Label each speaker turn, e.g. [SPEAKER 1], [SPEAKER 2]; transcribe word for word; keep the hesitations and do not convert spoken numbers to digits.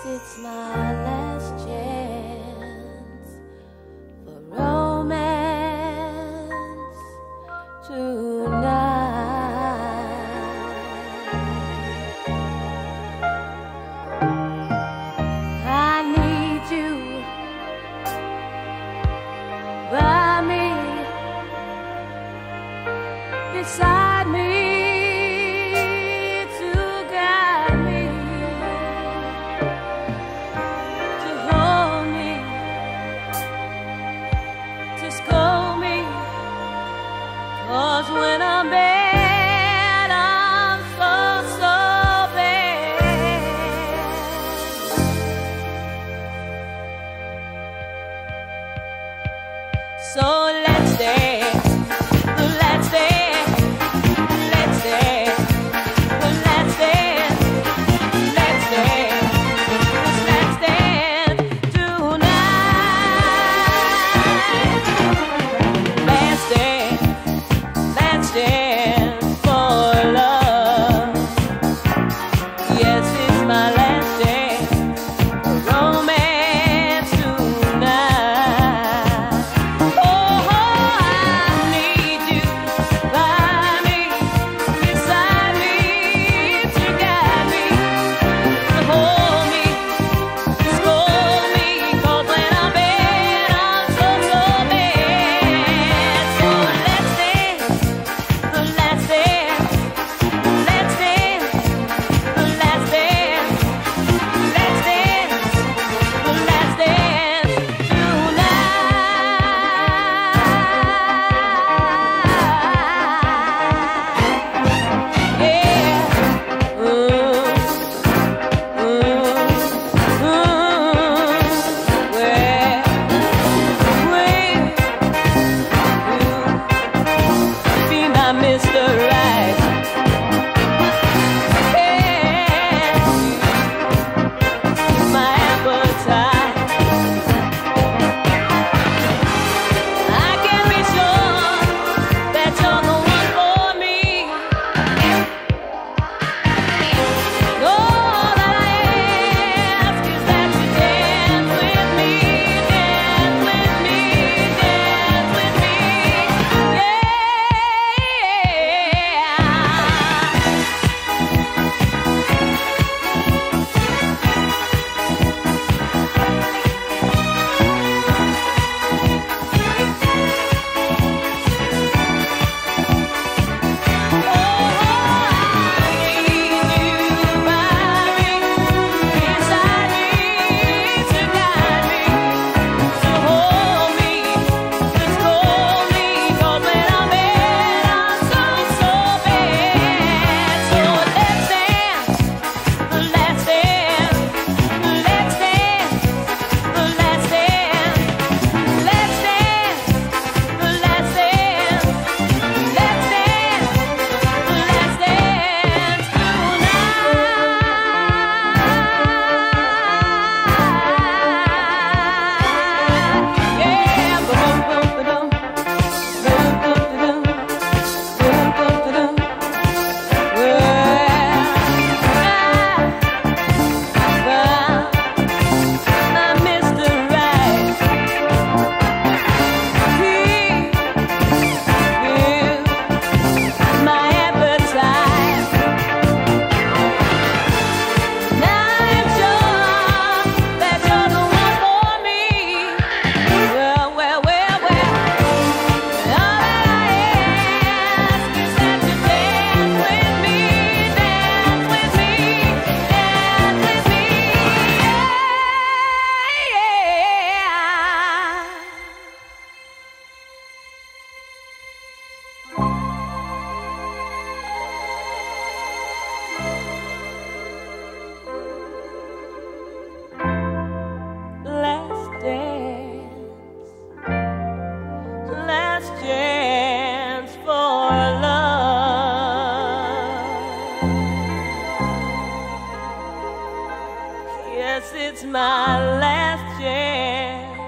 [SPEAKER 1] it's my last chance for romance tonight. I need you by me, beside me, when I'm bad, I'm so, so bad. So let's dance, let's dance, let's dance, let's dance, let's dance, let's dance tonight. Let's dance. Let's dance for love. Yes, it's my last dance for romance tonight. Oh, I need you by me, beside me, to guide me, to hold me, to scold me, 'cause when I'm bad, I'm so, so bad. So let's dance. Let's dance, let's dance, let's dance, let's dance, let's dance tonight. Yeah. Ooh, ooh, ooh. Well, well, ooh. Be my Mister Right. Yeah. My appetite. I can be sure that you're the one for me. All that I ask is that you dance with me, dance with me, dance with me. Yeah. Yes, it's my last chance.